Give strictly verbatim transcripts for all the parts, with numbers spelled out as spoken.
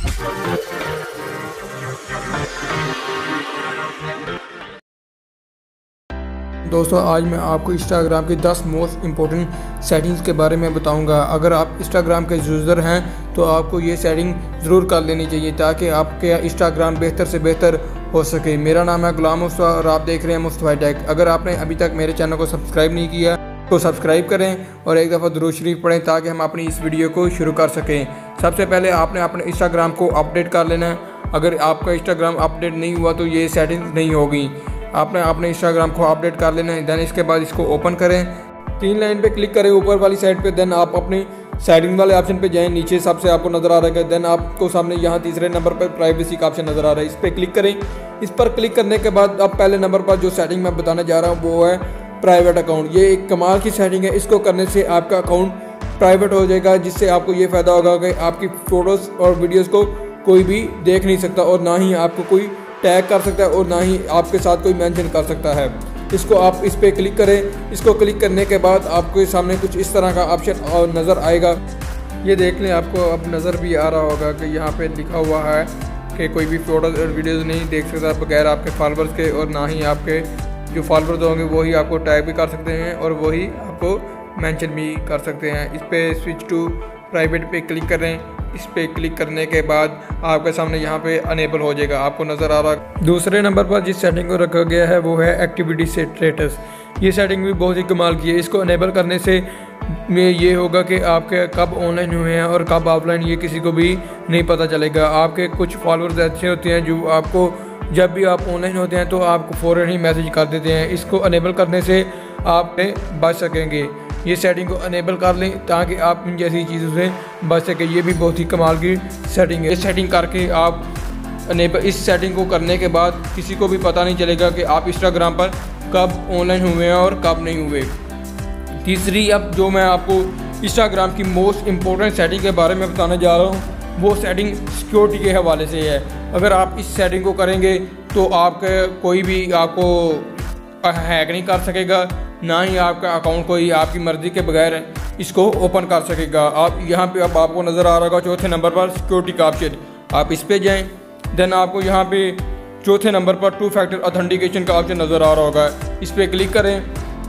दोस्तों आज मैं आपको इंस्टाग्राम की दस मोस्ट इम्पोर्टेंट सेटिंग्स के बारे में बताऊंगा। अगर आप इंस्टाग्राम के यूज़र हैं तो आपको ये सेटिंग ज़रूर कर लेनी चाहिए ताकि आपके इंस्टाग्राम बेहतर से बेहतर हो सके। मेरा नाम है गुलाम मुस्तफ़ा और आप देख रहे हैं मुस्तफ़ा टेक। अगर आपने अभी तक मेरे चैनल को सब्सक्राइब नहीं किया तो सब्सक्राइब करें और एक दफ़ा दुरूद शरीफ पढ़ें ताकि हम अपनी इस वीडियो को शुरू कर सकें। सबसे पहले आपने अपने इंस्टाग्राम को अपडेट कर लेना है। अगर आपका इंस्टाग्राम अपडेट नहीं हुआ तो ये सेटिंग्स नहीं होगी। आपने अपने इंस्टाग्राम को अपडेट कर लेना है। देन इसके बाद इसको ओपन करें, तीन लाइन पे क्लिक करें ऊपर वाली साइड पे। देन आप अपनी सेटिंग वाले ऑप्शन पे जाएं, नीचे सबसे आपको नज़र आ रहा है। देन आपको सामने यहाँ तीसरे नंबर पर प्राइवेसी का ऑप्शन नज़र आ रहा है, इस पर क्लिक करें। इस पर क्लिक करने के बाद अब पहले नंबर पर जो सेटिंग मैं बताने जा रहा हूँ वो है प्राइवेट अकाउंट। ये एक कमाल की सेटिंग है। इसको करने से आपका अकाउंट प्राइवेट हो जाएगा, जिससे आपको ये फ़ायदा होगा कि आपकी फ़ोटोज़ और वीडियोज़ को कोई भी देख नहीं सकता और ना ही आपको कोई टैग कर सकता है और ना ही आपके साथ कोई मेंशन कर सकता है। इसको आप इस पर क्लिक करें। इसको क्लिक करने के बाद आपके सामने कुछ इस तरह का ऑप्शन नज़र आएगा। ये देख लें, आपको अब नज़र भी आ रहा होगा कि यहाँ पे लिखा हुआ है कि कोई भी फ़ोटोज़ और वीडियोज़ नहीं देख सकता बगैर आपके फॉलोअर्स के, और ना ही आपके जो फॉलोअर्स होंगे वही आपको टैग भी कर सकते हैं और वही आपको मेंशन भी कर सकते हैं। इस पर स्विच टू प्राइवेट पे क्लिक करें। इस पर क्लिक करने के बाद आपके सामने यहाँ पे अनेबल हो जाएगा, आपको नज़र आ रहा। दूसरे नंबर पर जिस सेटिंग को रखा गया है वो है एक्टिविटी स्टेटस। ये सेटिंग भी बहुत ही कमाल की है। इसको अनेबल करने से में ये होगा कि आपके कब ऑनलाइन हुए हैं और कब ऑफलाइन ये किसी को भी नहीं पता चलेगा। आपके कुछ फॉलोअर्स ऐसे होते हैं जो आपको जब भी आप ऑनलाइन होते हैं तो आपको फ़ौरन ही मैसेज कर देते हैं। इसको अनेबल करने से आप बच सकेंगे। ये सेटिंग को अनेबल कर लें ताकि आप इन जैसी चीज़ों से बच सकें। ये भी बहुत ही कमाल की सेटिंग है। ये सेटिंग करके आप अनेबल इस सेटिंग को करने के बाद किसी को भी पता नहीं चलेगा कि आप इंस्टाग्राम पर कब ऑनलाइन हुए हैं और कब नहीं हुए। तीसरी अब जो मैं आपको इंस्टाग्राम की मोस्ट इम्पोर्टेंट सेटिंग के बारे में बताने जा रहा हूँ वो सेटिंग सिक्योरिटी के हवाले से है। अगर आप इस सेटिंग को करेंगे तो आपके कोई भी आपको हैक नहीं कर सकेगा, ना ही आपका अकाउंट कोई आपकी मर्ज़ी के बगैर इसको ओपन कर सकेगा। आप यहाँ पे अब आपको नज़र आ रहा होगा चौथे नंबर पर सिक्योरिटी का ऑप्शन, आप इस पे जाएं। देन आपको यहाँ पे चौथे नंबर पर टू फैक्टर ऑथेंटिकेशन का ऑप्शन नज़र आ रहा होगा, इस पर क्लिक करें।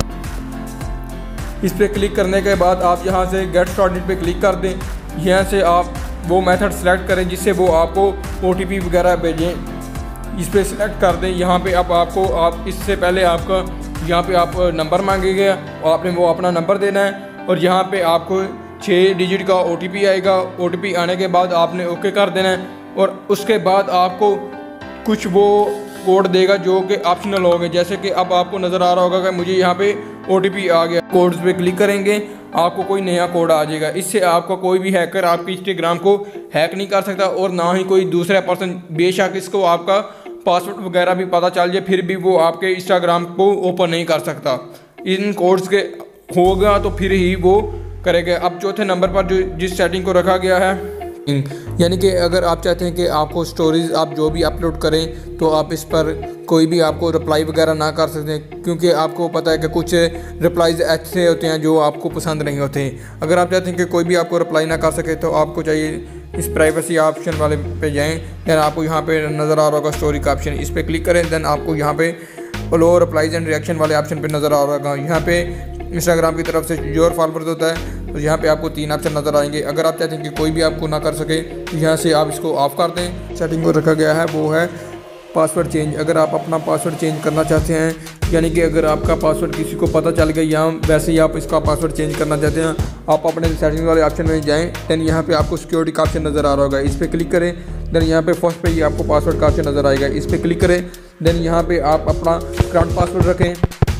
इस पर क्लिक करने के बाद आप यहाँ से गेट स्टार्टेड पे क्लिक कर दें। यहाँ से आप वो मेथड सेलेक्ट करें जिससे वो आपको ओ टी पी वगैरह भेजें, इस पर सिलेक्ट कर दें। यहाँ पे आप आपको आप इससे पहले आपका यहाँ पे आप नंबर मांगेगा और आपने वो अपना नंबर देना है और यहाँ पे आपको छः डिजिट का ओ टी पी आएगा। ओ टी पी आने के बाद आपने ओके कर देना है और उसके बाद आपको कुछ वो कोड देगा जो कि ऑप्शनल होंगे। जैसे कि अब आपको नज़र आ रहा होगा कि मुझे यहाँ पे ओ टी पी आ गया। कोड्स पे क्लिक करेंगे, आपको कोई नया कोड आ जाएगा। इससे आपका कोई भी हैकर आपके इंस्टाग्राम को हैक नहीं कर सकता और ना ही कोई दूसरा पर्सन, बेशक इसको आपका पासवर्ड वगैरह भी पता चल जाए फिर भी वो आपके इंस्टाग्राम को ओपन नहीं कर सकता। इन कोड्स के होगा तो फिर ही वो करेगा। अब चौथे नंबर पर जो जिस सेटिंग को रखा गया है, यानी कि अगर आप चाहते हैं कि आपको स्टोरीज आप जो भी अपलोड करें तो आप इस पर कोई भी आपको रिप्लाई वगैरह ना कर सकते हैं, क्योंकि आपको पता है कि कुछ रिप्लाईज ऐसे होते हैं जो आपको पसंद नहीं होते। अगर आप चाहते हैं कि कोई भी आपको रिप्लाई ना कर सके तो आपको चाहिए इस प्राइवेसी ऑप्शन वाले पे जाएं। देन आपको यहाँ पे नज़र आ रहा होगा स्टोरी का ऑप्शन, इस पर क्लिक करें। देन आपको यहाँ पे अलो रिप्लाईज एंड रिएक्शन वाले ऑप्शन पे नज़र आ रहा होगा। यहाँ पे इंस्टाग्राम की तरफ से योर फॉलोअर्स होता है तो यहाँ पे आपको तीन ऑप्शन नज़र आएंगे। अगर आप चाहते हैं कि कोई भी आपको ना कर सके तो यहाँ से आप इसको ऑफ कर दें। सेटिंग को रखा गया है वो है पासवर्ड चेंज। अगर आप अपना पासवर्ड चेंज करना चाहते हैं, यानी कि अगर आपका पासवर्ड किसी को पता चल गया या वैसे ही आप इसका पासवर्ड चेंज करना चाहते हैं, आप अपने सेटिंग वाले ऑप्शन में जाएँ। देन यहाँ पे आपको सिक्योरिटी का ऑप्शन नज़र आ रहा होगा, इस पर क्लिक करें। देन यहाँ पे फर्स्ट पे ही आपको पासवर्ड का ऑप्शन नज़र आएगा, इस पर क्लिक करें। देन यहाँ पे आप अपना करंट पासवर्ड रखें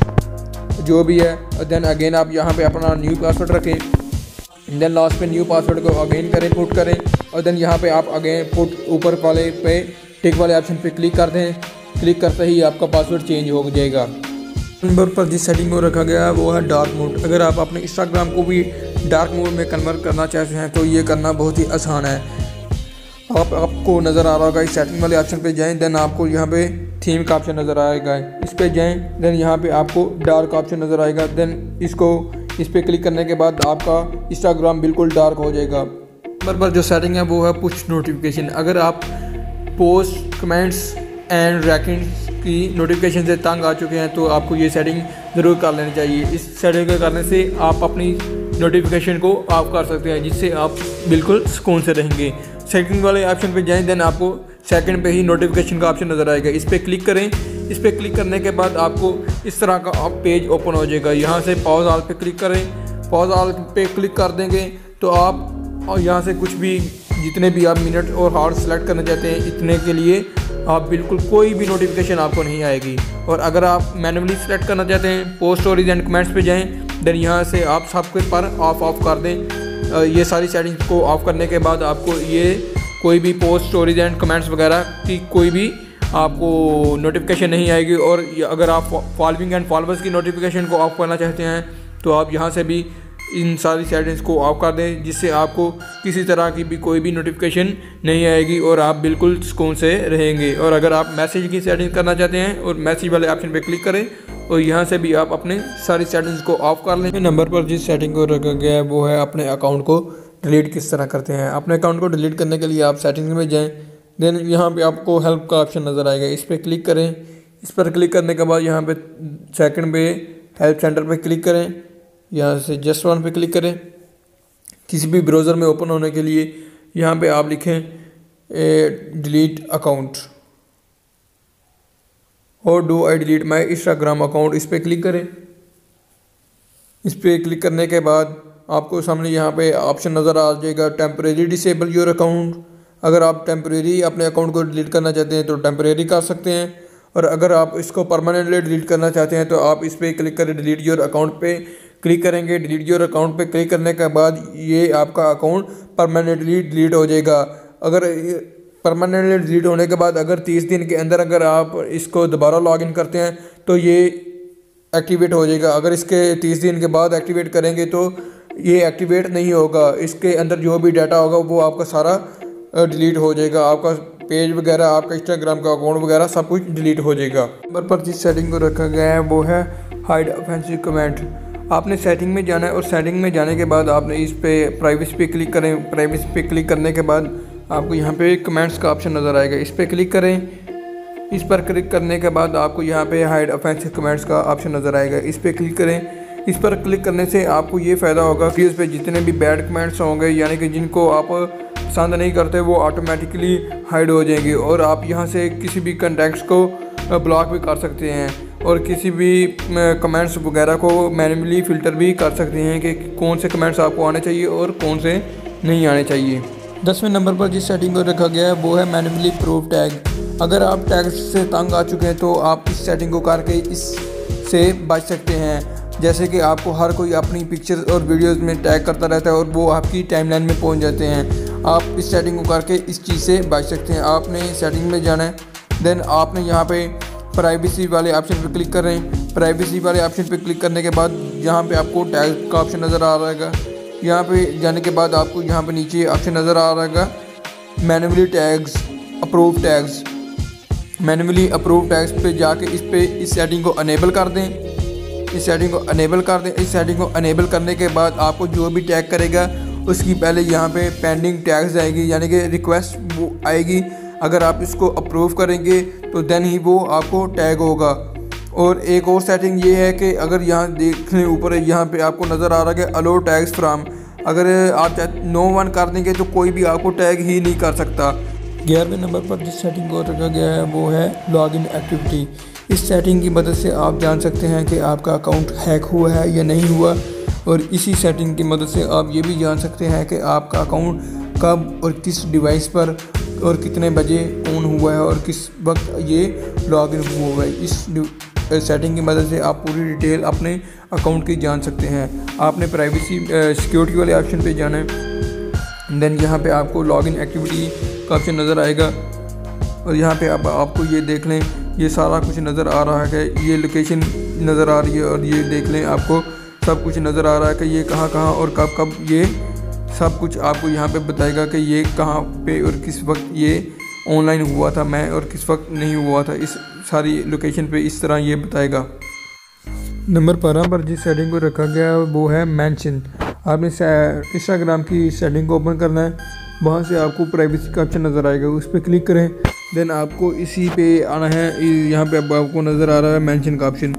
जो भी है, और देन अगेन आप यहाँ पे अपना न्यू पासवर्ड रखें। देन लास्ट पे न्यू पासवर्ड को अगेन करें, पुट करें, और देन यहाँ पे आप अगेन पुट ऊपर वाले पे टिक वाले ऑप्शन पे क्लिक कर दें। क्लिक करते ही आपका पासवर्ड चेंज हो जाएगा। नंबर पर जिस सेटिंग को रखा गया है वो है डार्क मोड। अगर आप अपने इंस्टाग्राम को भी डार्क मोड में कन्वर्ट करना चाहते हैं तो ये करना बहुत ही आसान है। आप आपको नज़र आ रहा होगा इस सेटिंग वाले ऑप्शन पे जाएं। देन आपको यहाँ पे थीम का ऑप्शन नज़र आएगा, इस पे जाएं। देन यहाँ पे आपको डार्क ऑप्शन नज़र आएगा। देन इसको इस पर क्लिक करने के बाद आपका इंस्टाग्राम बिल्कुल डार्क हो जाएगा। नंबर पर जो सेटिंग है वो है पुश नोटिफिकेशन। अगर आप पोस्ट, कमेंट्स एंड रैंकिंग्स की नोटिफिकेशन से तंग आ चुके हैं तो आपको ये सेटिंग ज़रूर कर लेनी चाहिए। इस सेटिंग को करने से आप अपनी नोटिफिकेशन को ऑफ कर सकते हैं, जिससे आप बिल्कुल सुकून से रहेंगे। सेटिंग वाले ऑप्शन पे जाएं, देन आपको सेकंड पे ही नोटिफिकेशन का ऑप्शन नज़र आएगा। इस पर क्लिक करें। इस पर क्लिक करने के बाद आपको इस तरह का पेज ओपन हो जाएगा। यहाँ से पॉज ऑल पे क्लिक करें। पॉज ऑल पे क्लिक कर देंगे तो आप और यहाँ से कुछ भी जितने भी आप मिनट और हार्स सेलेक्ट करना चाहते हैं इतने के लिए आप बिल्कुल कोई भी नोटिफिकेशन आपको नहीं आएगी। और अगर आप मैनुअली सेलेक्ट करना चाहते हैं पोस्ट, स्टोरीज एंड कमेंट्स पे जाएं, देन यहाँ से आप सबके पर ऑफ ऑफ कर दें। ये सारी सेटिंग्स को ऑफ करने के बाद आपको ये कोई भी पोस्ट, स्टोरीज एंड कमेंट्स वगैरह की कोई भी आपको नोटिफिकेशन नहीं आएगी। और अगर आप फॉलोइंग एंड फॉलोअर्स की नोटिफिकेशन को ऑफ करना चाहते हैं तो आप यहाँ से भी इन सारी सेटिंग्स को ऑफ कर दें, जिससे आपको किसी तरह की भी कोई भी नोटिफिकेशन नहीं आएगी और आप बिल्कुल सुकून से रहेंगे। और अगर आप मैसेज की सेटिंग करना चाहते हैं और मैसेज वाले ऑप्शन पे क्लिक करें और यहाँ से भी आप अपने सारी सेटिंग्स को ऑफ कर लें। नंबर पर जिस सेटिंग को रखा गया है वो है अपने अकाउंट को डिलीट किस तरह करते हैं। अपने अकाउंट को डिलीट करने के लिए आप सेटिंग्स में जाएँ, देन यहाँ पर आपको हेल्प का ऑप्शन नज़र आएगा। इस पर क्लिक करें। इस पर क्लिक करने के बाद यहाँ पर सेकेंड पे हेल्प सेंटर पर क्लिक करें। यहाँ से जस्ट वन पे क्लिक करें। किसी भी ब्राउज़र में ओपन होने के लिए यहाँ पे आप लिखें डिलीट अकाउंट और do I delete my Instagram account. इस पर क्लिक करें। इस पर क्लिक करने के बाद आपको सामने यहाँ पे ऑप्शन नज़र आ जाएगा टेम्परेरी डिसेबल योर अकाउंट। अगर आप टेम्परेरी अपने अकाउंट को डिलीट करना चाहते हैं तो टेम्परेरी कर सकते हैं, और अगर आप इसको परमानेंटली डिलीट करना चाहते हैं तो आप इस पर क्लिक करें, डिलीट योर अकाउंट पे क्लिक करेंगे। डिलीट योर अकाउंट पे क्लिक करने के बाद ये आपका अकाउंट परमानेंटली डिलीट हो जाएगा। अगर परमानेंटली डिलीट होने के बाद अगर तीस दिन के अंदर अगर आप इसको दोबारा लॉगिन करते हैं तो ये एक्टिवेट हो जाएगा। अगर इसके तीस दिन के बाद एक्टिवेट करेंगे तो ये एक्टिवेट नहीं होगा। इसके अंदर जो भी डाटा होगा वो आपका सारा डिलीट हो जाएगा। आपका पेज वगैरह, आपका इंस्टाग्राम का अकाउंट वगैरह सब कुछ डिलीट हो जाएगा। नंबर पर जिस सेटिंग को रखा गया है वो है हाइड ऑफेंसिव कमेंट। आपने सेटिंग में जाना है और सेटिंग में जाने के बाद आपने इस पे प्राइवेसी पे क्लिक करें। प्राइवेसी पे क्लिक करने के बाद आपको यहाँ पे कमेंट्स का ऑप्शन नज़र आएगा। इस पर क्लिक करें। इस पर क्लिक करने के बाद आपको यहाँ पे हाइड ऑफेंसिव कमेंट्स का ऑप्शन नज़र आएगा। इस पर क्लिक करें। इस पर क्लिक करने से आपको ये फ़ायदा होगा कि उस पर जितने भी बैड कमेंट्स होंगे, यानी कि जिनको आप पसंद नहीं करते, वो ऑटोमेटिकली हाइड हो जाएंगे। और आप यहाँ से किसी भी कंटेक्ट्स को ब्लॉक भी कर सकते हैं और किसी भी कमेंट्स वगैरह को मैन्युअली फ़िल्टर भी कर सकते हैं कि कौन से कमेंट्स आपको आने चाहिए और कौन से नहीं आने चाहिए। दसवें नंबर पर जिस सेटिंग को रखा गया है वो है मैन्युअली प्रूफ टैग। अगर आप टैग से तंग आ चुके हैं तो आप इस सेटिंग को करके इससे बच सकते हैं। जैसे कि आपको हर कोई अपनी पिक्चर और वीडियोज़ में टैग करता रहता है और वो आपकी टाइमलाइन में पहुँच जाते हैं। आप इस सेटिंग को करके इस चीज़ से बच सकते हैं। आपने सेटिंग में जाना है, देन आपने यहाँ पे प्राइवेसी वाले ऑप्शन पे क्लिक करें। प्राइवेसी वाले ऑप्शन पे क्लिक करने के बाद यहाँ पे आपको टैग का ऑप्शन नज़र आ रहेगा। यहाँ पे जाने के बाद आपको यहाँ पे नीचे ऑप्शन नज़र आ रहेगा manually tags, approve tags. Manually approve tags पे जाके इस पे इस सेटिंग को अनेबल कर दें। इस सेटिंग को अनेबल कर दें। इस सेटिंग को अनेबल करने के बाद आपको जो भी टैग करेगा उसकी पहले यहाँ पे पेंडिंग टैग्स आएगी, यानी कि रिक्वेस्ट वो आएगी। अगर आप इसको अप्रूव करेंगे तो देन ही वो आपको टैग होगा। और एक और सेटिंग ये है कि अगर यहाँ देख लें ऊपर यहाँ पे आपको नज़र आ रहा है कि अलो टैग्स फ्राम, अगर आप नो वन कर देंगे तो कोई भी आपको टैग ही नहीं कर सकता। ग्यारहवें नंबर पर जिस सेटिंग को रखा गया है वो है लॉगिन एक्टिविटी। इस सेटिंग की मदद से आप जान सकते हैं कि आपका अकाउंट हैक हुआ है या नहीं हुआ, और इसी सेटिंग की मदद से आप ये भी जान सकते हैं कि आपका अकाउंट कब और किस डिवाइस पर और कितने बजे ऑन हुआ है और किस वक्त ये लॉगिन हुआ है। इस सेटिंग की मदद से आप पूरी डिटेल अपने अकाउंट की जान सकते हैं। आपने प्राइवेसी सिक्योरिटी वाले ऑप्शन पे जाना है, देन यहाँ पे आपको लॉगिन एक्टिविटी का ऑप्शन नज़र आएगा और यहाँ पे आप आपको ये देख लें, ये सारा कुछ नज़र आ रहा है कि ये लोकेशन नज़र आ रही है और ये देख लें आपको सब कुछ नज़र आ रहा है कि ये कहाँ कहाँ और कब कब, ये सब कुछ आपको यहाँ पे बताएगा कि ये कहाँ पे और किस वक्त ये ऑनलाइन हुआ था मैं और किस वक्त नहीं हुआ था। इस सारी लोकेशन पे इस तरह ये बताएगा। नंबर पंद्रह पर जिस सेटिंग को रखा गया है वो है मेंशन। आपने इंस्टाग्राम की सेटिंग को ओपन करना है। वहाँ से आपको प्राइवेसी का ऑप्शन नज़र आएगा, उस पर क्लिक करें। देन आपको इसी पे आना है, यहाँ पे अब आपको नज़र आ रहा है मेंशन का ऑप्शन।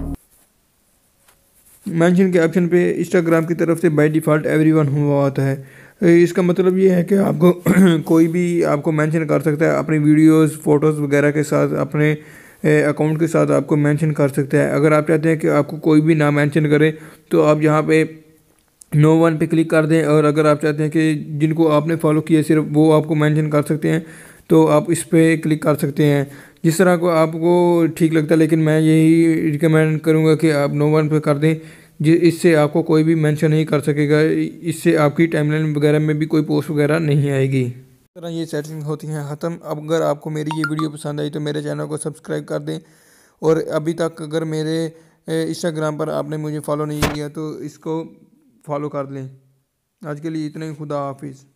मेंशन के ऑप्शन पे इंस्टाग्राम की तरफ से बाय डिफ़ॉल्ट एवरीवन हुआ आता है। इसका मतलब ये है कि आपको कोई भी आपको मेंशन कर सकता है अपनी वीडियोस, फोटोज़ वगैरह के साथ, अपने अकाउंट के साथ आपको मेंशन कर सकता है। अगर आप चाहते हैं कि आपको कोई भी ना मेंशन करे तो आप यहाँ पे नो वन पे क्लिक कर दें, और अगर आप चाहते हैं कि जिनको आपने फॉलो किया सिर्फ वो आपको मेंशन कर सकते हैं तो आप इस पर क्लिक कर सकते हैं, जिस तरह को आपको ठीक लगता है। लेकिन मैं यही रिकमेंड करूँगा कि आप नो वन पे कर दें, जि इससे आपको कोई भी मेंशन नहीं कर सकेगा, इससे आपकी टाइमलाइन वगैरह में भी कोई पोस्ट वगैरह नहीं आएगी। इस तरह ये सेटिंग होती हैं ख़त्म। अब अगर आपको मेरी ये वीडियो पसंद आई तो मेरे चैनल को सब्सक्राइब कर दें, और अभी तक अगर मेरे इंस्टाग्राम पर आपने मुझे फॉलो नहीं किया तो इसको फॉलो कर लें। आज के लिए इतना ही। खुदा हाफिज़।